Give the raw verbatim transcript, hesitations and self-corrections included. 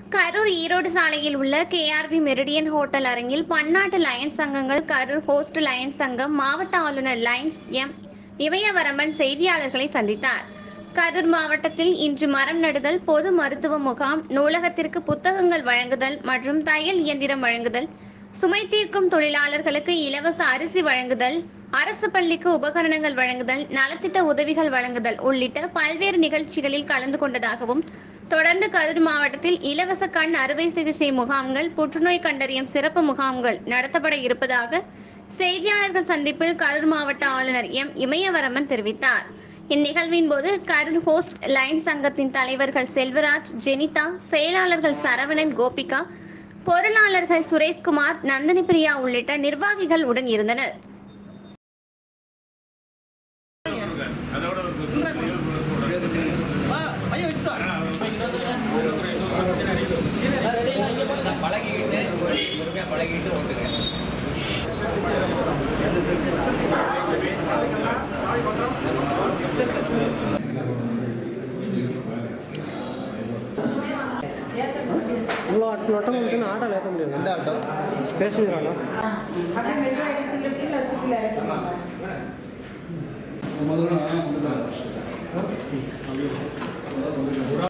கரூர் ஈரோடு சாலையில் உள்ள KRP Meridien hotel அரங்கில் பன்னாட்டு லயன்ஸ் சங்கங்கள் கரூர் ஹோஸ்ட் லயன்ஸ் சங்கம் மாவட்ட ஆளுநர் லயன்ஸ் எம் யவரமன் செய்தியாளர்களை சந்தித்தார். கரூர் மாவட்டத்தில் இன்று மரம் நடுதல், பொது மருத்துவ முகாம், நூலகத்திற்கு புத்தகங்கள் வழங்குதல் மற்றும் தையல் இயந்திரம் வழங்குதல், சுமை தீர்க்கும் தொழிலாளர்களுக்கு இலவச அரிசி வழங்குதல், அரசு பள்ளிக்கு உபகரணங்கள் வழங்குதல், நலத்திட்ட உதவிகள் வழங்குதல் உள்ளிட்ட பல்வேறு நிகழ்ச்சிகளில் கலந்து கொண்டதாகவும், தொடர்ந்து கரூர் மாவட்டத்தில் இலவச கண் அறுவை சிகிச்சை முகாம்கள், புற்றுநோய் கண்டறியும் சிறப்பு முகாம்கள் நடத்தப்பட இருப்பதாக செய்தியாளர்கள் சந்திப்பில் கரூர் மாவட்ட ஆளுநர் எம் யவரமன் தெரிவித்தார். இந்நிகழ்வின் போது கரூர் ஹோஸ்ட் லைன் சங்கத்தின் தலைவர்கள் செல்வராஜ், ஜெனிதா, செயலாளர்கள் சரவணன், கோபிகா, பொருளாளர்கள் சுரேஷ்குமார், நந்தினி பிரியா உள்ளிட்ட நிர்வாகிகள் உடன் இருந்தனர். இவ்வளோ நட்டம் முடிச்சுன்னா ஆட்டோவில் ஏற்ற முடியும். எந்த ஆட்டோ? ஸ்பேஷன் ஆட்டோ.